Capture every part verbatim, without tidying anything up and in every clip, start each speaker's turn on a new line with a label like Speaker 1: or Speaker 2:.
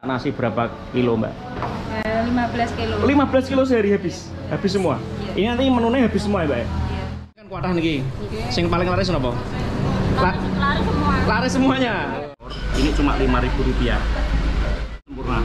Speaker 1: Nasi berapa kilo, Mbak?
Speaker 2: Eh, lima belas kilo.
Speaker 1: lima belas kilo sehari habis. Habis semua.
Speaker 2: Iya.
Speaker 1: Ini nanti menunya habis semua ya, Mbak? Iya.
Speaker 2: Iya.
Speaker 1: Kan kuatah niki.
Speaker 2: Oke.
Speaker 1: Sing paling laris napa? La
Speaker 2: Laris semua.
Speaker 1: laris semuanya. Ini cuma lima ribu rupiah. Sempurna.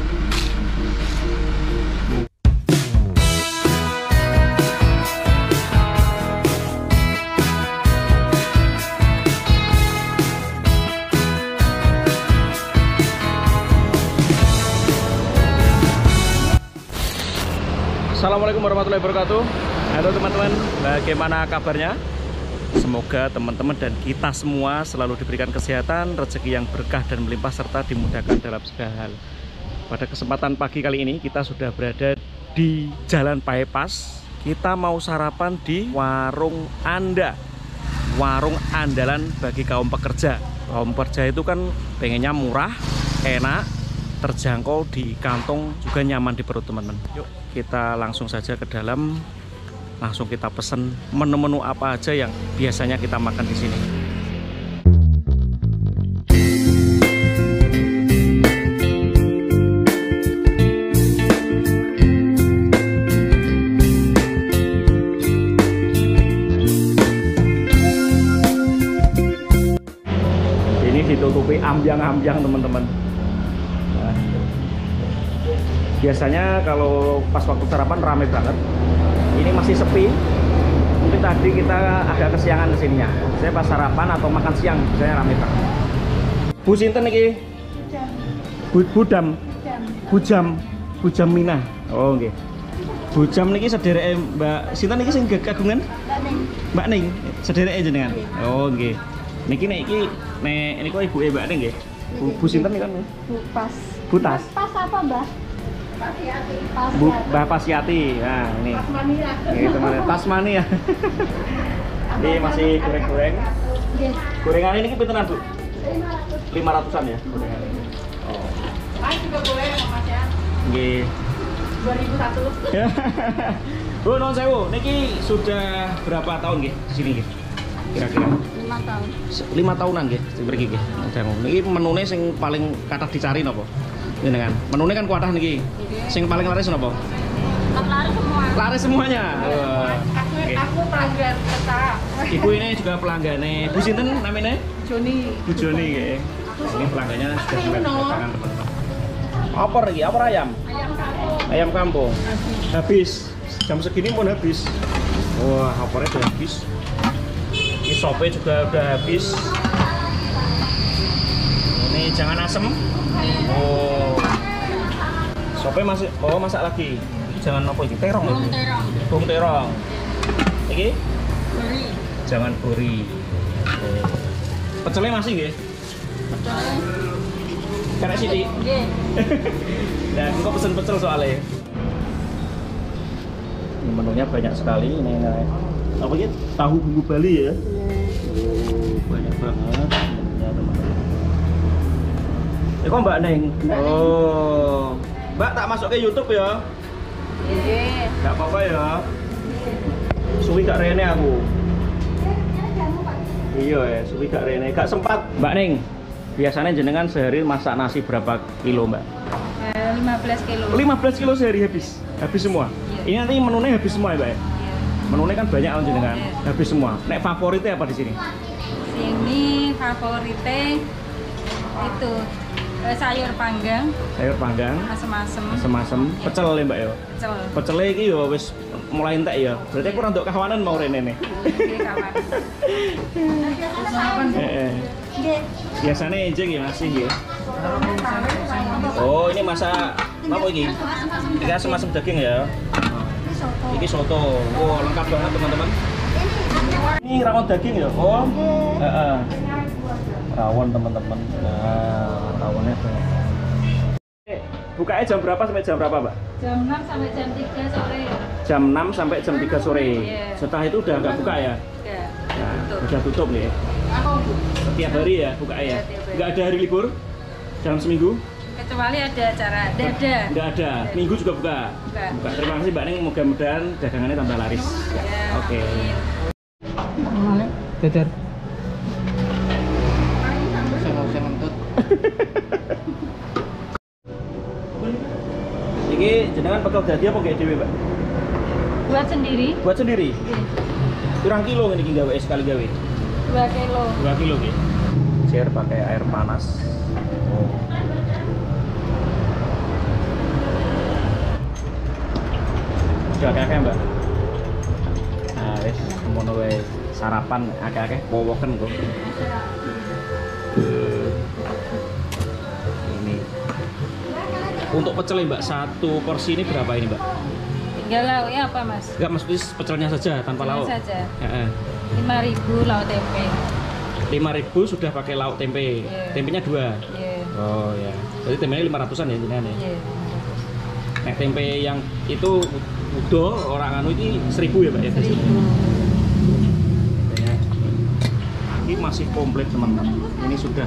Speaker 1: Assalamualaikum warahmatullahi wabarakatuh. Halo teman-teman, bagaimana kabarnya? Semoga teman-teman dan kita semua selalu diberikan kesehatan, rezeki yang berkah dan melimpah serta dimudahkan dalam segala hal. Pada kesempatan pagi kali ini kita sudah berada di Jalan Bypass. Kita mau sarapan di warung Anda, warung andalan bagi kaum pekerja. Kaum pekerja itu kan pengennya murah, enak, terjangkau di kantong, juga nyaman di perut teman-teman. Yuk kita langsung saja ke dalam, langsung kita pesen menu-menu apa aja yang biasanya kita makan di sini. Ini ditutupi ambyang-ambyang teman-teman. Biasanya kalau pas waktu sarapan ramai banget. Ini masih sepi. Mungkin tadi kita agak kesiangan kesininya. Saya pas sarapan atau makan siang biasanya ramai banget. Bu sinten iki? Bu Budam. Bujam. Bujam Minah. Oh nggih. Bujam niki sedereke Mbak sinten niki sing kagungan? Mbak Ning. Mbak Ning, sedereke jenengan. Oh nggih. Niki nek iki nek niku ibuke Mbak Ning nggih. Bu, Bu sinten niku?
Speaker 2: Bu Pas.
Speaker 1: Butas.
Speaker 2: Pas apa, Mbah?
Speaker 1: Bu, Mbah Pasiati. Nah, ini.
Speaker 2: Tasmania.
Speaker 1: Ini teman Tasmania. Ini masih goreng-goreng. Gorengan ini pintenan, Bu? lima ratusan ya gorengan ini. Oh.
Speaker 2: Mas juga boleh Mas ya.
Speaker 1: Nggih.
Speaker 2: dua ribu satu.
Speaker 1: Bu, nuwun sewu. Niki sudah berapa tahun nggih di sini nggih? Kira-kira
Speaker 2: lima tahun.
Speaker 1: lima tahunan nggih mriki nggih. Niki menune sing paling kathah dicari napa? Jenengan. Menune kan kuatah niki. Sing paling laris napa?
Speaker 2: Laris semua.
Speaker 1: Laris semuanya.
Speaker 2: Wah. Aku
Speaker 1: Okay.
Speaker 2: aku pelanggan tetap.
Speaker 1: Ibu ini juga pelanggannya. Bu sinten namanya?
Speaker 2: Joni.
Speaker 1: Bu Joni nggih. Ini pelanggannya sudah sampai kedatangan teman-teman. Opor iki, opor ayam.
Speaker 2: Ayam kampung.
Speaker 1: Ayam kampung. Habis. Jam segini pun habis. Wah, opornya udah habis. Ini sopnya juga udah habis. Ini jangan asem. Oh. Sopnya masih oh masak lagi. Ini jangan apa iki? Terong
Speaker 2: Bung
Speaker 1: iki.
Speaker 2: terong.
Speaker 1: Bung terong. Iki
Speaker 2: Beri.
Speaker 1: jangan buri. Oh. Pecelnya masih nggih?
Speaker 2: Pecel.
Speaker 1: Karena sithik.
Speaker 2: Nggih.
Speaker 1: Nah, kok pesen pecel soalnya. Ini menunya banyak sekali. Ini, ini apa ini? Tahu bumbu Bali ya? Oh, banyak banget. Ya, teman-teman. Ini kok Mbak Neng? Oh, Mbak tak masuk ke YouTube ya?
Speaker 2: Nggih.
Speaker 1: Gak apa-apa ya? Suwi gak rene aku. Iya ya, suwi gak rene. Gak sempat. Mbak Neng, biasanya jenengan sehari masak nasi berapa kilo, Mbak?
Speaker 2: Eh, lima belas kilo.
Speaker 1: lima belas kilo sehari habis. Habis semua.
Speaker 2: Iya.
Speaker 1: Ini nanti menunya habis semua ya, Mbak?
Speaker 2: Iya.
Speaker 1: Menunya kan banyak kan jenengan.
Speaker 2: Iya.
Speaker 1: Habis semua. Nek favoritnya apa di sini?
Speaker 2: Sini favoritnya itu eh, sayur panggang,
Speaker 1: Sayur panggang,
Speaker 2: asem-asem,
Speaker 1: asem-asem, pecel ya, Mbak ya.
Speaker 2: pecel.
Speaker 1: Pecelnya iki ya wis mulai entek ya. Berarti aku untuk kawanan mau rene nih.
Speaker 2: Nggih, kawan.
Speaker 1: Heeh.
Speaker 2: Nggih.
Speaker 1: Biasanya enjing ya masih ya. Oh, ini masak apa ini? Ini asem-asem daging ya. Ini soto. Oh, lengkap banget teman-teman. Ini rawon daging ya? Oh, heeh. Rawon teman-teman. Nah, rawonnya tuh. Eh, bukanya jam berapa sampai jam berapa, Mbak?
Speaker 2: Jam enam sampai jam tiga sore.
Speaker 1: Jam enam sampai jam tiga sore.
Speaker 2: Iya.
Speaker 1: Setelah itu udah nggak buka ya?
Speaker 2: Ya.
Speaker 1: Nah,
Speaker 2: Tutup.
Speaker 1: udah tutup nih. Setiap hari ya buka ya?
Speaker 2: Iya, tiap hari.
Speaker 1: Nggak ada hari libur? Dalam seminggu?
Speaker 2: Kecuali ada acara, tidak ada.
Speaker 1: Nggak ada. Minggu juga buka?
Speaker 2: Buka.
Speaker 1: Buka. Terima kasih Mbak Neng, mudah-mudahan dagangannya tambah laris. Ya.
Speaker 2: Ya,
Speaker 1: Oke.
Speaker 2: amin.
Speaker 3: Daдар. Saya mau saya ngentut.
Speaker 1: Oke, jenengan bakal jadi apa kayak dewe, Mbak?
Speaker 2: Buat sendiri.
Speaker 1: Buat sendiri.
Speaker 2: Nggih.
Speaker 1: Pirang kilo ini gawe sekali gawe?
Speaker 2: dua kilo.
Speaker 1: dua kilo nggih. Share pakai air panas. Oh. Udah akeh-akeh, Mbak. Nah, wis ngono wae. Sarapan akeh-akeh wowoken kok. Ini. Untuk pecel Mbak, satu porsi ini berapa ini, Mbak?
Speaker 2: Tinggal lauknya apa, Mas?
Speaker 1: Enggak, maksudnya pecelnya saja tanpa
Speaker 2: Pecelnya
Speaker 1: lauk.
Speaker 2: saja.
Speaker 1: Heeh.
Speaker 2: lima ribu lauk tempe.
Speaker 1: lima ribu sudah pakai lauk tempe.
Speaker 2: Yeah.
Speaker 1: Tempenya dua.
Speaker 2: Iya.
Speaker 1: Oh ya. Berarti tempenya lima ratusan ya jenengan ya.
Speaker 2: Iya.
Speaker 1: Nah, tempe yang itu udo orang anu ini seribu ya, Pak ya?
Speaker 2: Seribu.
Speaker 1: Tempenya. Ini masih komplit, teman-teman. Ini sudah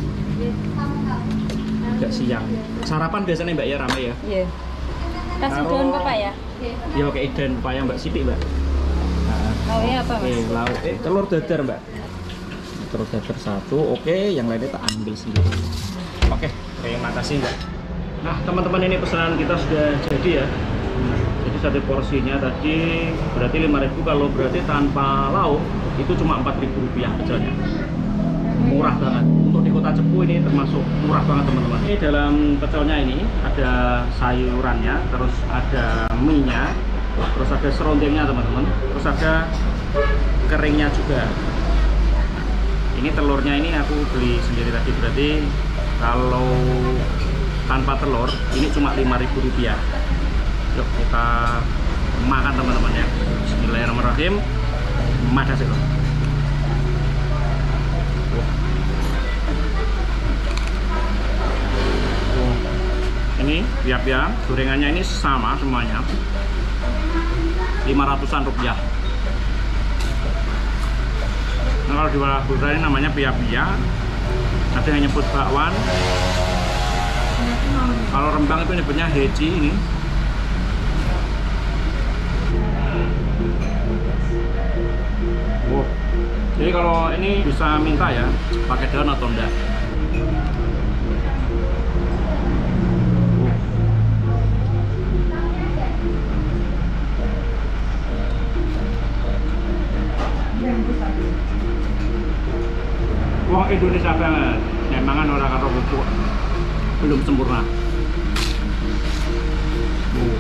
Speaker 1: agak siang. Sarapan biasanya, Mbak ya, ramai ya?
Speaker 2: Iya. Kasih
Speaker 1: Kalau-
Speaker 2: daun pepaya.
Speaker 1: Ya oke, dan pepaya Mbak Siti, Mbak. Nah,
Speaker 2: Lauknya apa, Mas?
Speaker 1: eh, lauk, eh, telur dadar, Mbak. Telur dadar satu, oke, yang lainnya tak ambil sendiri. Oke, terima kasih, Mbak. Nah, teman-teman, ini pesanan kita sudah jadi ya. Jadi satu porsinya tadi berarti lima ribu, kalau berarti tanpa lauk itu cuma empat ribu rupiah pecelnya. Murah banget. Untuk di Kota Cepu ini termasuk murah banget, teman-teman. Ini dalam pecelnya ini ada sayurannya, terus ada mie-nya, terus ada serundengnya, teman-teman. Terus ada keringnya juga. Ini telurnya ini aku beli sendiri tadi, berarti kalau tanpa telur ini cuma lima ribu rupiah. Yuk kita makan, teman-teman ya. Bismillahirrahmanirrahim. Makasih loh. Ini biar-biar gorengannya ini sama semuanya, lima ratusan rupiah. Nah, kalau di Walahura ini namanya pia-pia, ada yang nyebut bakwan. Kalau Rembang itu nyebutnya heci ini. Wow. Jadi kalau ini bisa minta ya pakai daun atau enggak. Wong Indonesia banget, memang orang karo bubuk belum sempurna. Oh.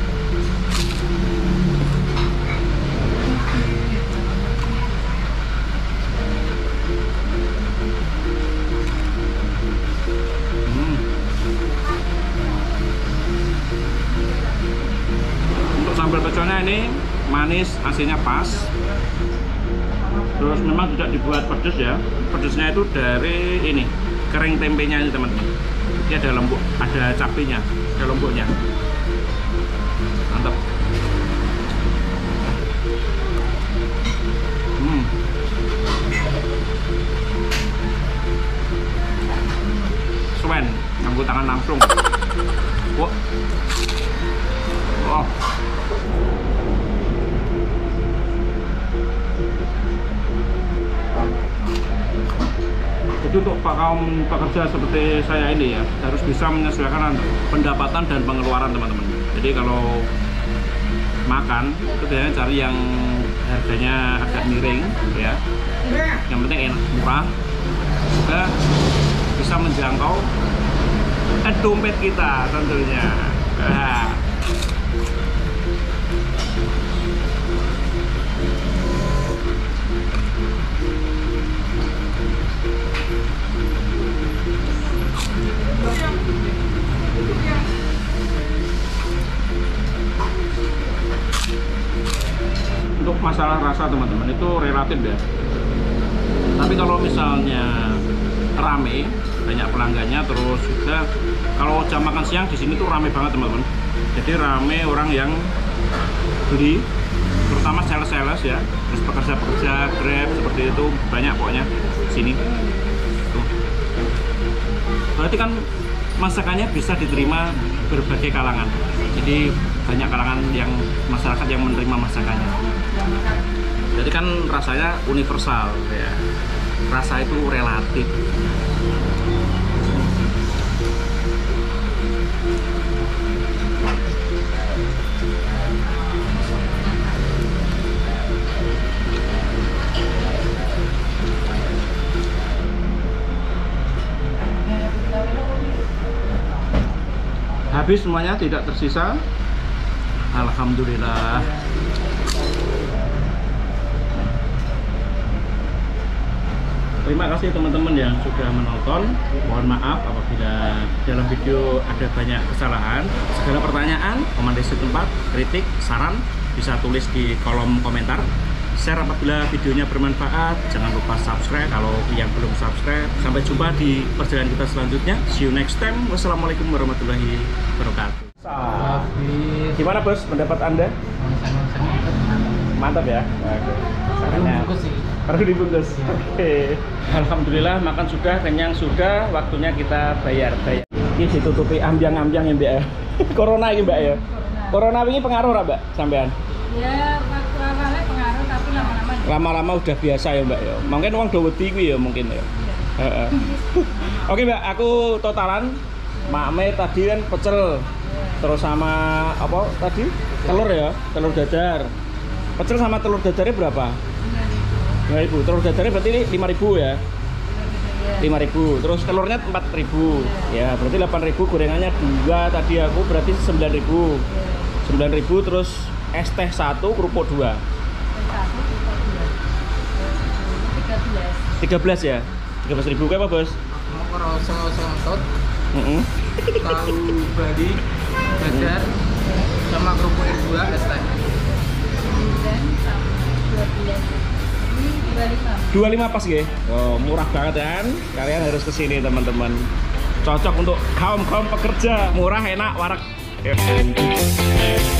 Speaker 1: Hmm. Untuk sambal pecelnya ini manis, asinnya pas. Terus memang tidak dibuat pedas ya, pedasnya itu dari ini kering tempenya ini, teman-teman. Ini ada lembut, ada cabenya, ada lembutnya. Mantap. Hmm. Swen, nganggo tangan langsung. Wah. Wow. Jadi untuk pak kaum pekerja seperti saya ini ya harus bisa menyesuaikan pendapatan dan pengeluaran, teman-teman. Jadi kalau makan itu biasanya cari yang harganya agak miring ya, yang penting enak, murah, juga bisa menjangkau eh, dompet kita tentunya. Nah. Untuk masalah rasa, teman-teman, itu relatif ya. Tapi kalau misalnya rame, banyak pelanggannya, terus juga kalau jam makan siang di sini tuh rame banget, teman-teman. Jadi rame orang yang beli, terutama sales-sales ya, terus pekerja-pekerja Grab seperti itu banyak pokoknya di sini. Tuh. Berarti kan masakannya bisa diterima berbagai kalangan. Jadi banyak kalangan yang masyarakat yang menerima masakannya. Jadi kan rasanya universal ya. Rasa itu relatif. Habis semuanya, tidak tersisa. Alhamdulillah. Terima kasih teman-teman yang sudah menonton. Mohon maaf apabila dalam video ada banyak kesalahan. Segala pertanyaan, rekomendasi tempat, kritik, saran bisa tulis di kolom komentar. Share apabila videonya bermanfaat. Jangan lupa subscribe kalau yang belum subscribe. Sampai jumpa di perjalanan kita selanjutnya. See you next time. Wassalamualaikum warahmatullahi wabarakatuh. Gimana bos pendapat Anda? Mantap ya. Oke. Harus dibungkus. Oke. Alhamdulillah makan sudah, kenyang sudah, waktunya kita bayar. Bayar. Ini ditutupi ambiang-ambiang ya, Mbak ya. Corona ini, Mbak ya. Corona ini pengaruh Mbak sampean?
Speaker 2: Ya, waktu awalnya pengaruh tapi lama-lama
Speaker 1: Lama-lama udah biasa ya, Mbak ya. Mungkin uang dua wedi kuwi ya mungkin ya. Heeh. Oke, Mbak, aku totalan makme tadi kan pecel. Terus sama apa tadi? Telur ya, telur dadar. Pecel sama telur dadarnya berapa? lima ribu. Telur dadarnya berarti lima ribu ya? lima ribu. Terus telurnya empat ribu. Ya, berarti delapan ribu. Gorengannya dua tadi aku berarti sembilan ribu. sembilan ribu terus es teh satu, kerupuk dua. tiga belas ya? tiga belas ribu kayak apa, Bos?
Speaker 3: Mau sengot-sengot.
Speaker 1: Heeh.
Speaker 3: Tahu bali, dadar, sama kerupuk dua es teh.
Speaker 1: dua puluh lima pas nggih. Oh, murah banget kan? Kalian harus kesini teman-teman. Cocok untuk kaum-kaum pekerja, murah, enak, warak.